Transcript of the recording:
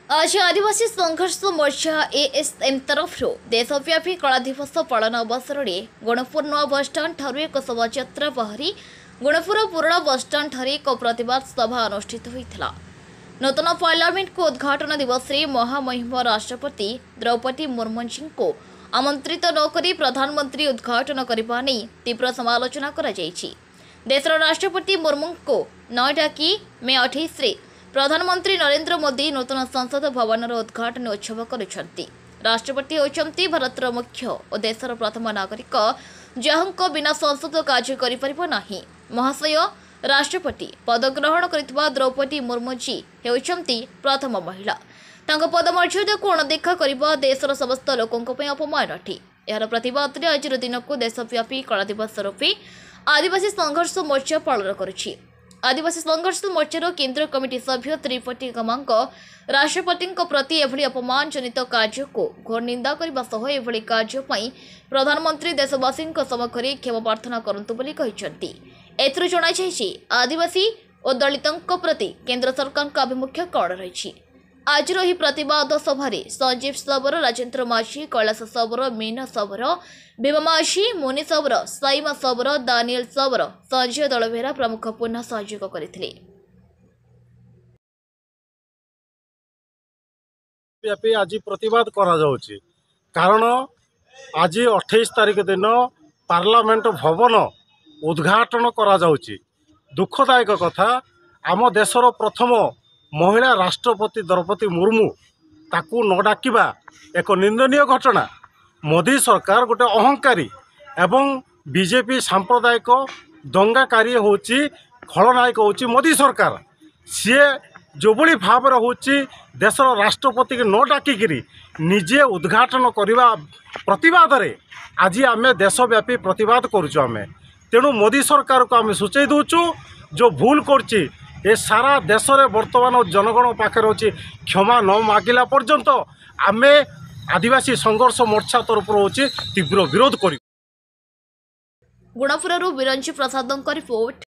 आज आदिवासी संघर्ष मोर्चा एएसएम तरफ देशव्यापी कला दिवस पालन अवसर में गुणपुर नवा बसस्टाण ठारू एक शोभायात्रा बाहरी गुणपुर पुराणा बसस्टाण ठारे एक प्रतिवाद सभा अनुष्ठित होता। नूतन पार्लियामेंट को उद्घाटन दिवस में महामहिम राष्ट्रपति द्रौपदी मुर्मू को आमंत्रित नक प्रधानमंत्री उद्घाटन करने नहीं तीव्र समालोचना कर देशर राष्ट्रपति मुर्मू को न डाकी मे 28 प्रधानमंत्री नरेंद्र मोदी नूतन संसद भवन उद्घाटन उत्सव करुछंती। राष्ट्रपति होचंती भारतर मुख्य और देशर प्रथम नागरिक जहां बिना संसद कार्य करिपरिबो नाही। महाशय राष्ट्रपति पद ग्रहण करितबा द्रौपदी मुर्मू जी हेउचंती प्रथम महिला। तांको पदमर्यादा को अणदेखा करबा देशर समस्त लोकंक पय अपमान अटे। यार प्रतिवाद रे आज दिन को देशव्यापी कला दिवस रूपे आदिवासी संघर्ष मोर्चा पालन करुछि। आदिवासी संघर्ष मोर्चार केन्द्र कमिटी सभ्य त्रिपटी गमांग राष्ट्रपति प्रति एभली अपमानजनित कार्य को घोर निंदा करने सह एभली कार्य पई प्रधानमंत्री देशवासी सम्मुखें क्षमा प्रार्थना करंतु बोली कहिसंती। एथुरु जणाଯାଇଛି आदिवासी और दलितों प्रति केन्द्र सरकार का आभिमुख्य कौन रही। आज ही प्रतिवाद सभा संजीव सबर, राजेन्द्र माझी, कैलाश सबर, मीना सबर, भीमा माझी, मुनि सबर, साइमा सबर, दानियल सबर, संजय दलबेहरा प्रमुख पुनः सहयोग करथिले। आज प्रतिवाद करा जाउची कारण आज 28 तारिख दिन पार्लियामेंट भवन उद्घाटन करा जाउची। दुखदायक कथा आम देशर प्रथम महिला राष्ट्रपति द्रौपदी मुर्मू ताकू न डाकिबा एक निंदनीय घटना। मोदी सरकार गोटे अहंकारी एवं बीजेपी सांप्रदायिक दंगाकारी होची खलनायक होची मोदी सरकार। सी जो बड़ी भाव होची देशर राष्ट्रपति के न डाकिकी निजे उद्घाटन करने प्रतिवाद रे आज आम देशव्यापी प्रतिवाद करुचु। आम तेणु मोदी सरकार को आम सूचई दूचु जो भूल करची ए सारा देश रे वर्तमान जनगण पाखे अच्छी क्षमा न मागिला पर्यंत आमे आदिवासी संघर्ष मोर्चा तरफ तीव्र विरोध कर। गुणपुर बिरंजी प्रसाद रिपोर्ट।